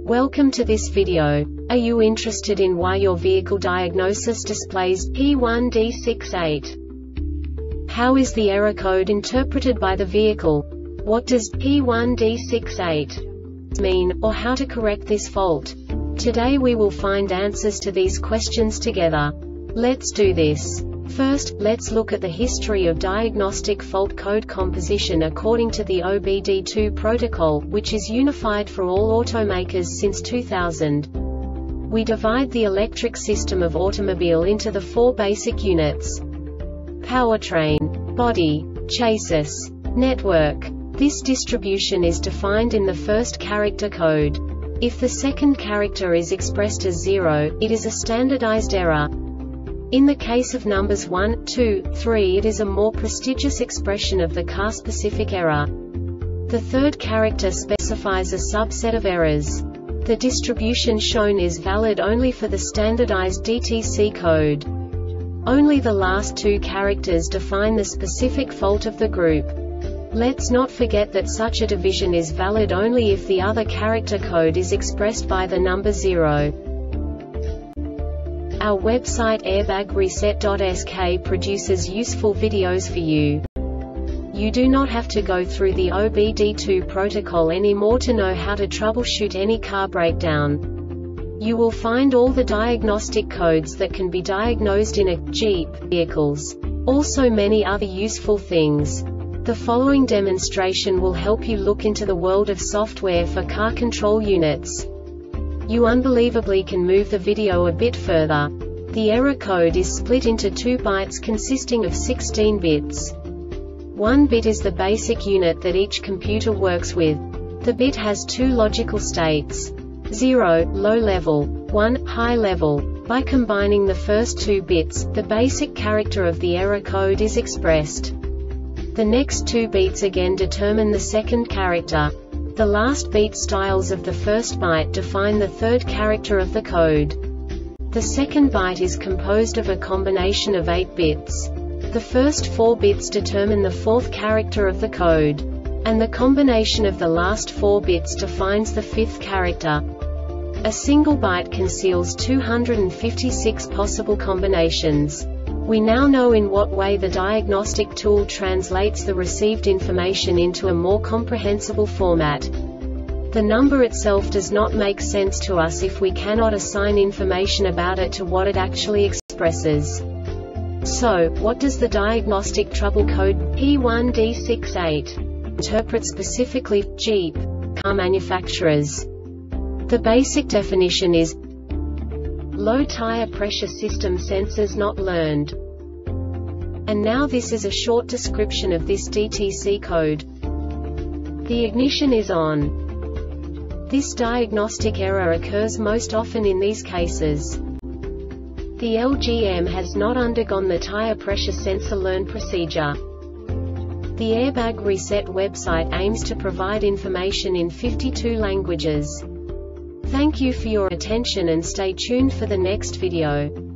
Welcome to this video. Are you interested in why your vehicle diagnosis displays P1D68? How is the error code interpreted by the vehicle? What does P1D68 mean, or how to correct this fault? Today we will find answers to these questions together. Let's do this. First, let's look at the history of diagnostic fault code composition according to the OBD2 protocol, which is unified for all automakers since 2000. We divide the electric system of automobile into the four basic units: powertrain, body, chassis, network. This distribution is defined in the first character code. If the second character is expressed as 0, it is a standardized error. In the case of numbers 1, 2, 3, it is a more prestigious expression of the car-specific error. The third character specifies a subset of errors. The distribution shown is valid only for the standardized DTC code. Only the last two characters define the specific fault of the group. Let's not forget that such a division is valid only if the other character code is expressed by the number 0. Our website airbagreset.sk produces useful videos for you. You do not have to go through the OBD2 protocol anymore to know how to troubleshoot any car breakdown. You will find all the diagnostic codes that can be diagnosed in a Jeep vehicles. Also many other useful things. The following demonstration will help you look into the world of software for car control units. You unbelievably can move the video a bit further. The error code is split into 2 bytes consisting of 16 bits. 1 bit is the basic unit that each computer works with. The bit has 2 logical states: 0, low level, 1, high level. By combining the first 2 bits, the basic character of the error code is expressed. The next 2 beats again determine the second character. The last beat styles of the first byte define the third character of the code. The second byte is composed of a combination of 8 bits. The first 4 bits determine the fourth character of the code. And the combination of the last 4 bits defines the fifth character. A single byte conceals 256 possible combinations. We now know in what way the diagnostic tool translates the received information into a more comprehensible format. The number itself does not make sense to us if we cannot assign information about it to what it actually expresses. So, what does the diagnostic trouble code P1D68 interpret specifically for Jeep car manufacturers? The basic definition is low tire pressure system sensors not learned. And now this is a short description of this DTC code. The ignition is on. This diagnostic error occurs most often in these cases. The LGM has not undergone the tire pressure sensor learn procedure. The Airbag Reset website aims to provide information in 52 languages. Thank you for your attention and stay tuned for the next video.